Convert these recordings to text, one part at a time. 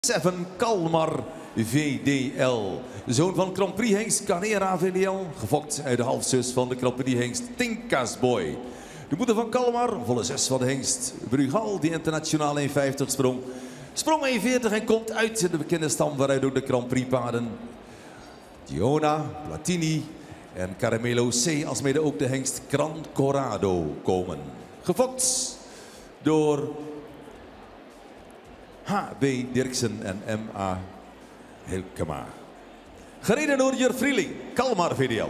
7 Kalmar VDL. De zoon van Grand Prix hengst Carrera VDL, gefokt uit de halfzus van de Grand Prix hengst Tinkasboy. De moeder van Kalmar, volle 6 van de hengst Brugal, die internationaal 1,50 sprong. Sprong 1,40 en komt uit de bekende stam waaruit ook de Grand Prix paarden Diona, Platini en Caramelo C, als mede ook de hengst Gran Corrado komen. Gefokt door H.B. Dirksen en M.A. Hilkema. Gereden door Jur Vrieling, Kalmar VDL.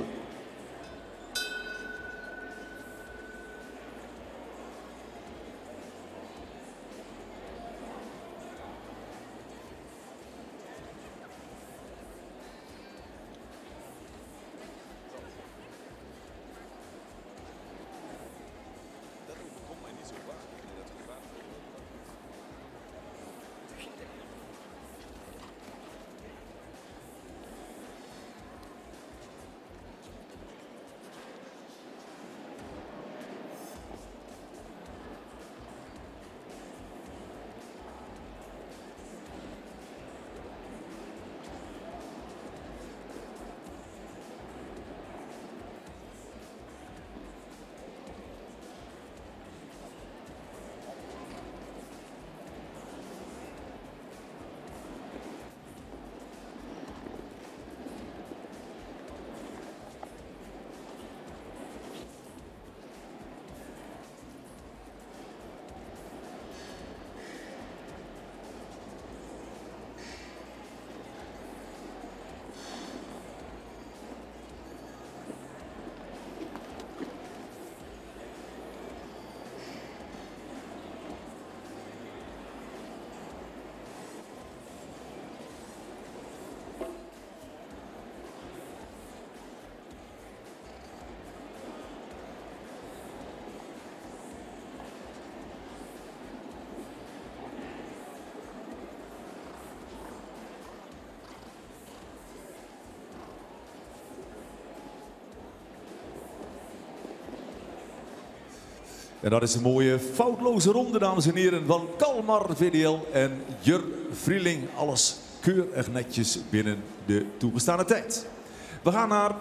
En dat is een mooie foutloze ronde, dames en heren, van Kalmar VDL en Jur Vrieling. Alles keurig netjes binnen de toegestane tijd. We gaan naar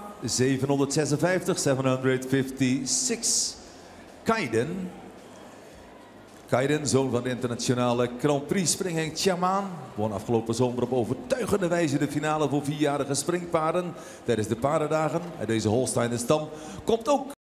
756. Kaiden, zoon van de internationale Grand Prix springhengst Shaman, won afgelopen zomer op overtuigende wijze de finale voor 4-jarige springpaarden tijdens de paardendagen. Uit deze Holsteiner stam komt ook